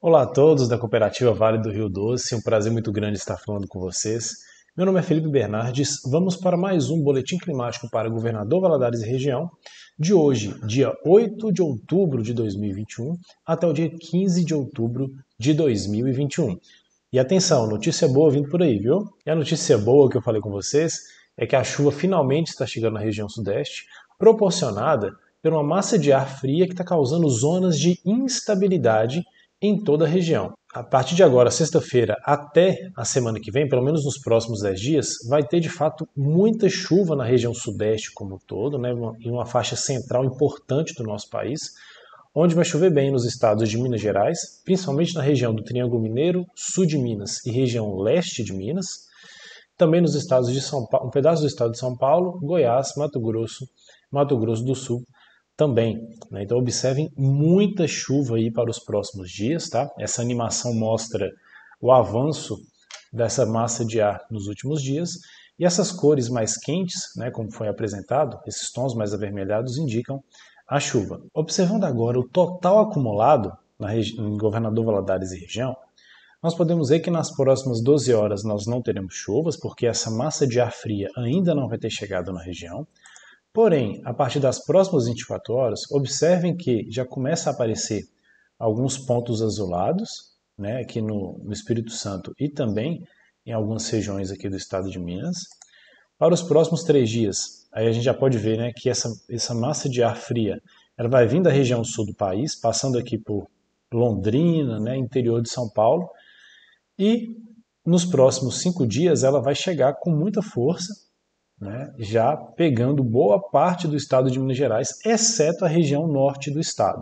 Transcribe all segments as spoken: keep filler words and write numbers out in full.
Olá a todos da Cooperativa Vale do Rio Doce, é um prazer muito grande estar falando com vocês. Meu nome é Felipe Bernardes, vamos para mais um Boletim Climático para Governador Valadares e Região, de hoje, dia oito de outubro de dois mil e vinte e um, até o dia quinze de outubro de dois mil e vinte e um. E atenção, notícia boa vindo por aí, viu? E a notícia boa que eu falei com vocês é que a chuva finalmente está chegando na região sudeste, proporcionada por uma massa de ar fria que está causando zonas de instabilidade em toda a região. A partir de agora, sexta-feira, até a semana que vem, pelo menos nos próximos dez dias, vai ter de fato muita chuva na região sudeste como um todo, né, em uma faixa central importante do nosso país, onde vai chover bem nos estados de Minas Gerais, principalmente na região do Triângulo Mineiro, sul de Minas e região leste de Minas, também nos estados de São Paulo, um pedaço do estado de São Paulo, Goiás, Mato Grosso, Mato Grosso do Sul, também, né? Então observem muita chuva aí para os próximos dias, tá? Essa animação mostra o avanço dessa massa de ar nos últimos dias e essas cores mais quentes, né, como foi apresentado, esses tons mais avermelhados indicam a chuva. Observando agora o total acumulado na em Governador Valadares e região, nós podemos ver que nas próximas doze horas nós não teremos chuvas, porque essa massa de ar fria ainda não vai ter chegado na região. Porém, a partir das próximas vinte e quatro horas, observem que já começa a aparecer alguns pontos azulados, né, aqui no, no Espírito Santo e também em algumas regiões aqui do estado de Minas. Para os próximos três dias, aí a gente já pode ver, né, que essa, essa massa de ar fria ela vai vir da região sul do país, passando aqui por Londrina, né, interior de São Paulo, e nos próximos cinco dias ela vai chegar com muita força, né, já pegando boa parte do estado de Minas Gerais, exceto a região norte do estado.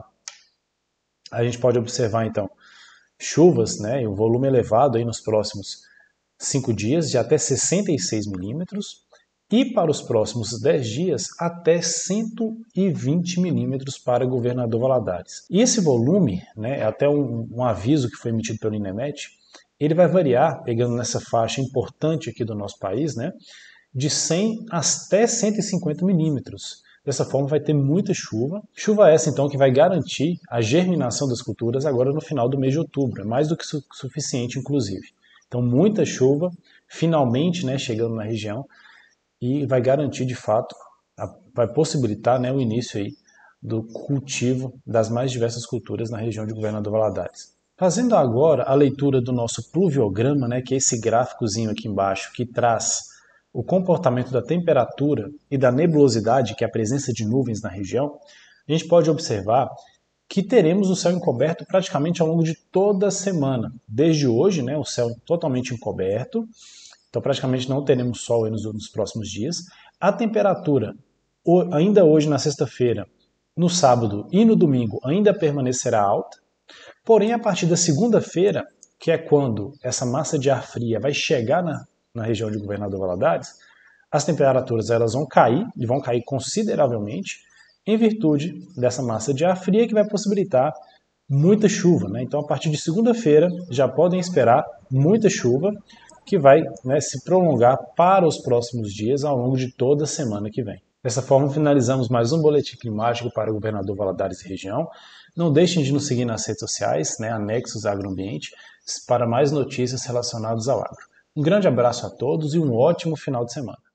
A gente pode observar, então, chuvas, né, e um volume elevado aí nos próximos cinco dias, de até sessenta e seis milímetros, e para os próximos dez dias, até cento e vinte milímetros para Governador Valadares. E esse volume, né, é até um, um aviso que foi emitido pelo INEMET, ele vai variar, pegando nessa faixa importante aqui do nosso país, né, de cem até cento e cinquenta milímetros. Dessa forma vai ter muita chuva. Chuva essa então que vai garantir a germinação das culturas agora no final do mês de outubro. É mais do que su suficiente inclusive. Então muita chuva, finalmente, né, chegando na região e vai garantir de fato, a, vai possibilitar, né, o início aí do cultivo das mais diversas culturas na região de Governador Valadares. Fazendo agora a leitura do nosso pluviograma, né, que é esse gráficozinho aqui embaixo que traz o comportamento da temperatura e da nebulosidade, que é a presença de nuvens na região, a gente pode observar que teremos o céu encoberto praticamente ao longo de toda a semana. Desde hoje, né, o céu totalmente encoberto, então praticamente não teremos sol nos, nos próximos dias. A temperatura, ainda hoje na sexta-feira, no sábado e no domingo, ainda permanecerá alta, porém a partir da segunda-feira, que é quando essa massa de ar fria vai chegar na na região de Governador Valadares, as temperaturas elas vão cair, e vão cair consideravelmente, em virtude dessa massa de ar fria que vai possibilitar muita chuva, né? Então, a partir de segunda-feira, já podem esperar muita chuva, que vai, né, se prolongar para os próximos dias, ao longo de toda a semana que vem. Dessa forma, finalizamos mais um Boletim Climático para o Governador Valadares e região. Não deixem de nos seguir nas redes sociais, né, anexos Agroambiente, para mais notícias relacionadas ao agro. Um grande abraço a todos e um ótimo final de semana.